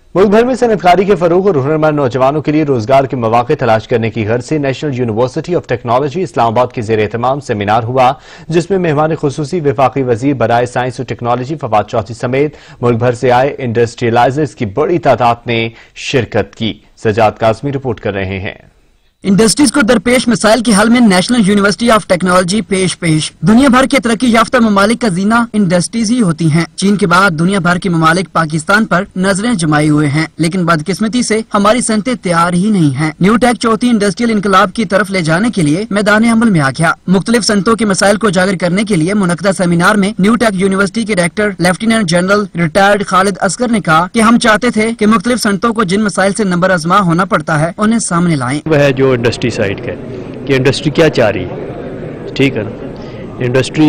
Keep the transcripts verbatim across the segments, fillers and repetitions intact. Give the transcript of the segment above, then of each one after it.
मुल्क भर में सनअतकारी के फरोग और हुनरमंद नौजवानों के लिए रोजगार के मौके तलाश करने की गर्ज से national university of technology Islamabad के जेर एहतमाम सेमिनार हुआ, जिसमें मेहमान खुसूसी वफाकी वजीर बराए साइंस और टेक्नोलॉजी फवाद चौधरी समेत मुल्क भर से आए इंडस्ट्रियलाइजर्स की बड़ी तादाद ने शिरकत की। सजाद काज़मी रिपोर्ट कर रहे हैं। इंडस्ट्रीज को दरपेश मसाइल के हल में नेशनल यूनिवर्सिटी ऑफ टेक्नोलॉजी पेश पेश। दुनिया भर के तरक्की याफ्ता ममालिक का जीना इंडस्ट्रीज ही होती हैं। चीन के बाद दुनिया भर के ममालिक पाकिस्तान पर नजरें जमाए हुए हैं, लेकिन बदकिस्मती से हमारी सनतें तैयार ही नहीं हैं। न्यू टेक चौथी इंडस्ट्रियल इनकलाब की तरफ ले जाने के लिए मैदान अमल में आ गया। मुख्तलिफ सनतों के मसाइल को उजागर करने के लिए मुनक्कदा सेमिनार में न्यू टेक यूनिवर्सिटी के director lieutenant general retired Khalid Asghar ने कहा कि हम चाहते थे कि मुख्तलिफ सनतों को जिन मसाइल से नंबर आजमा होना पड़ता है उन्हें सामने लाएं। वह जो इंडस्ट्री साइड का है कि इंडस्ट्री क्या चाह रही है, ठीक है ना। इंडस्ट्री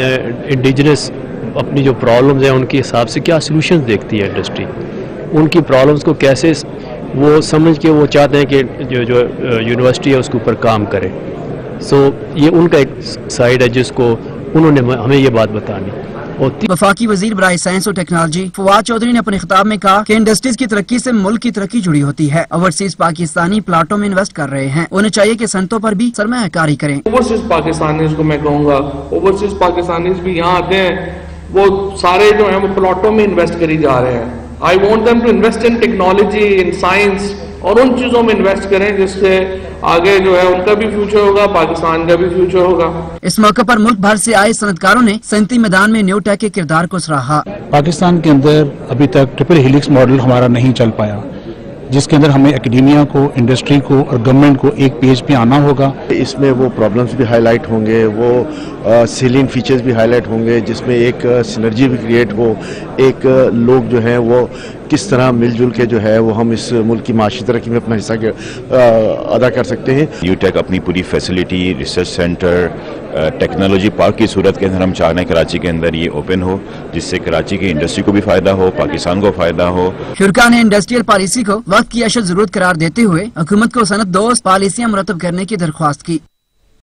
इंडिजिनस अपनी जो प्रॉब्लम्स हैं उनके हिसाब से क्या सॉल्यूशंस देखती है इंडस्ट्री, उनकी प्रॉब्लम्स को कैसे वो समझ के वो चाहते हैं कि जो जो यूनिवर्सिटी है उसके ऊपर काम करे। सो ये उनका एक साइड है जिसको उन्होंने हमें ये बात बतानी। वफाकी वजीर बराए साइंस और टेक्नोलॉजी फवाद चौधरी ने अपने खिताब में कहा कि इंडस्ट्रीज की तरक्की से मुल्क की तरक्की जुड़ी होती है। ओवरसीज पाकिस्तानी प्लाटों में इन्वेस्ट कर रहे हैं, उन्हें चाहिए कि सनतों पर भी सरमायाकारी करें। ओवरसीज पाकिस्तानीज को मैं कहूँगा, ओवरसीज पाकिस्तानीज भी यहाँ आते हैं, वो सारे जो हैं वो प्लाटों में इन्वेस्ट करी जा रहे हैं। I want them to invest in technology, in science और उन चीजों में इन्वेस्ट करें जिससे आगे जो है उनका भी फ्यूचर होगा, पाकिस्तान का भी फ्यूचर होगा। इस मौके पर मुल्क भर से आए सनतकारों ने सनती मैदान में न्यू टेक के किरदार को सराहा। पाकिस्तान के अंदर अभी तक ट्रिपल हेलिक्स मॉडल हमारा नहीं चल पाया, जिसके अंदर हमें एकेडेमिया को, इंडस्ट्री को और गवर्नमेंट को एक पेज पे आना होगा। इसमें वो प्रॉब्लम्स भी हाईलाइट होंगे, वो सीलिंग फीचर्स भी हाईलाइट होंगे, जिसमें एक सिनर्जी भी क्रिएट हो, एक लोग जो हैं वो किस तरह मिलजुल के जो है वो हम इस मुल्क की माशी तरक्की में अपना हिस्सा अदा कर सकते हैं। न्यू टेक अपनी पूरी facility, research center, technology park की सूरत के अंदर हम चाह रहे हैं कराची के अंदर ये ओपन हो, जिससे कराची की इंडस्ट्री को भी फायदा हो, पाकिस्तान को फायदा हो। शुरा ने इंडस्ट्रियल पॉलिसी को वक्त की अशद जरूरत करार देते हुए हुकूमत को सनत दोस्त पॉलिसियां मुरतब करने की दरख्वास्त की।